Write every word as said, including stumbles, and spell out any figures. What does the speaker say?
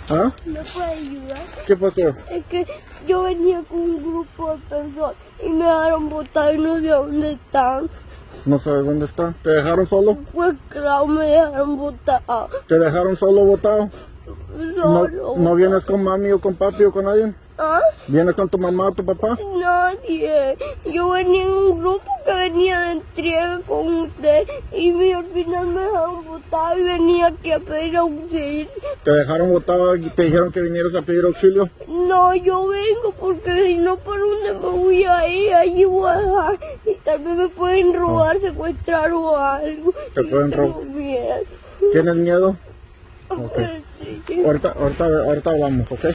¿Ah? ¿Me puede ayudar? ¿Qué pasó? Es que yo venía con un grupo de personas y me dejaron botar y no sé dónde están. ¿No sabes dónde están? ¿Te dejaron solo? Pues claro, me dejaron botar. ¿Te dejaron solo botado? ¿No, Solo. ¿No vienes con mami o con papi o con alguien? ¿Ah? ¿Vienes con tu mamá o tu papá? Nadie. Yo venía en un grupo que venía de entrega con usted y me- al final me dejaron botar y venía aquí a pedir auxilio. ¿Te dejaron botado y te dijeron que vinieras a pedir auxilio? No, yo vengo porque si no, ¿para dónde me voy a ir? Allí voy a dejar y tal vez me pueden robar, secuestrar o algo. Te Yo pueden tengo robar. miedo. ¿Tienes miedo? Ok. Sí. Ahorita, ahorita, ahorita hablamos, ¿ok?